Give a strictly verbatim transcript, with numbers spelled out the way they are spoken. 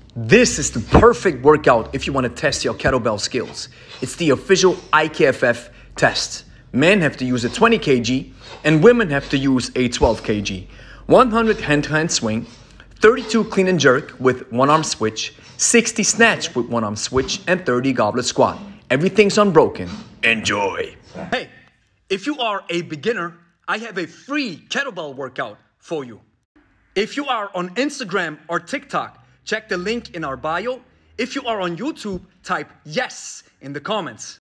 This is the perfect workout if you want to test your kettlebell skills. It's the official I K F F test. Men have to use a twenty kilograms and women have to use a twelve kilograms. one hundred hand-to-hand swing, thirty-two clean and jerk with one arm switch, sixty snatch with one arm switch, and thirty goblet squat. Everything's unbroken. Enjoy. Hey, if you are a beginner, I have a free kettlebell workout for you. If you are on Instagram or TikTok, check the link in our bio. If you are on YouTube, type yes in the comments.